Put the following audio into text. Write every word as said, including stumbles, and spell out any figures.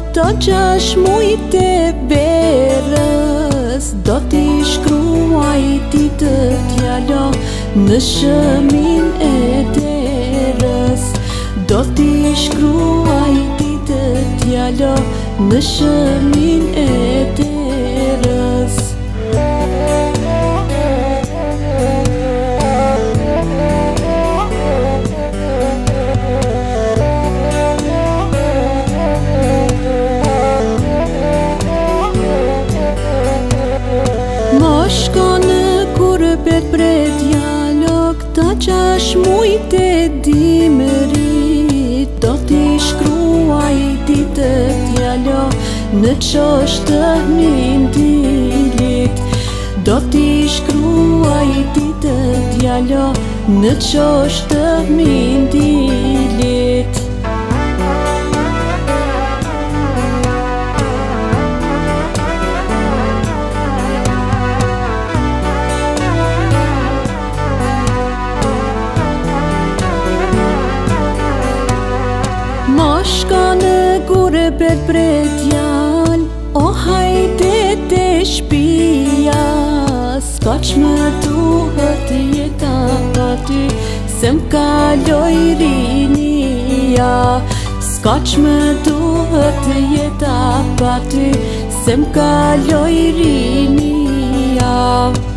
të qash mujt e verës, do t'i shkruaj ditë t'jalo në shëmin e derës. Do t'i shkruaj ditë t'jalo në shëmin e derës. Ma shko në kurbet bre djalok, ta qash mujt e dimërit, do t'i shkruaj ditë t'jalo në qoshtë mindilit. Do t'i shkruaj ditë t'jalo në qoshtë mindilit. Ma shko në kurbet bre djal, o hajde te shpia, s'ka që më duhet jeta pa ty, se m'kaloj rinia. S'ka që më duhet jeta pa ty, se m'kaloj rinia.